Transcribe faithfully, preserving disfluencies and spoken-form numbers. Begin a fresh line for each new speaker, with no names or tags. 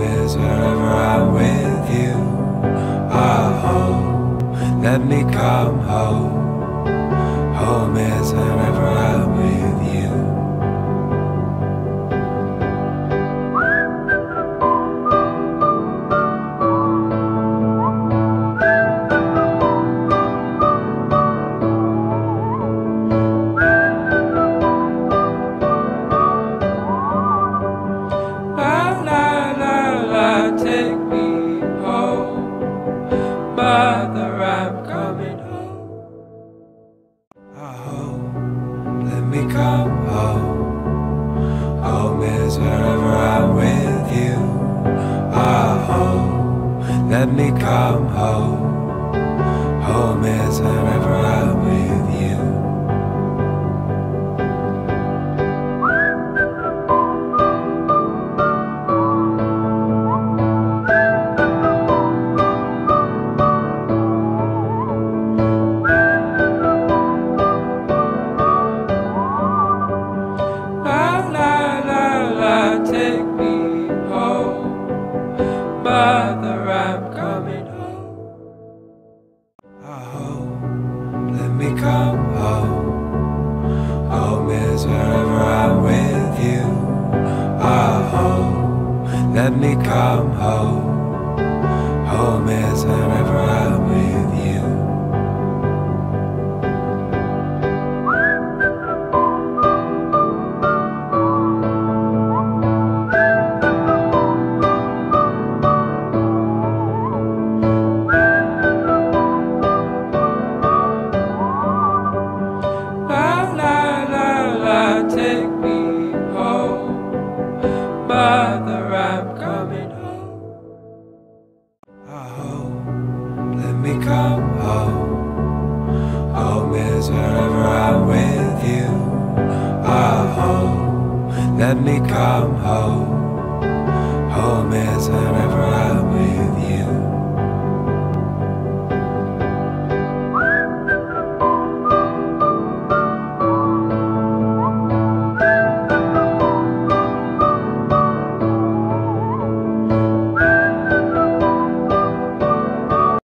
is wherever I'm with you. Oh, let me come home. Home is wherever I'm with you. Take me home, Mother, I'm coming home. Oh, let me come home. Home is wherever I'm with you. Oh, let me come home. Home is wherever I'm with you. Take me home, Mother, I'm coming home. Oh, let me come home. Home is wherever I'm with you. Oh, let me come home. Home is wherever I'm with you. Take me home, Mother, I'm coming home. Oh, let me come home. Home is wherever I'm with you. Oh, let me come home.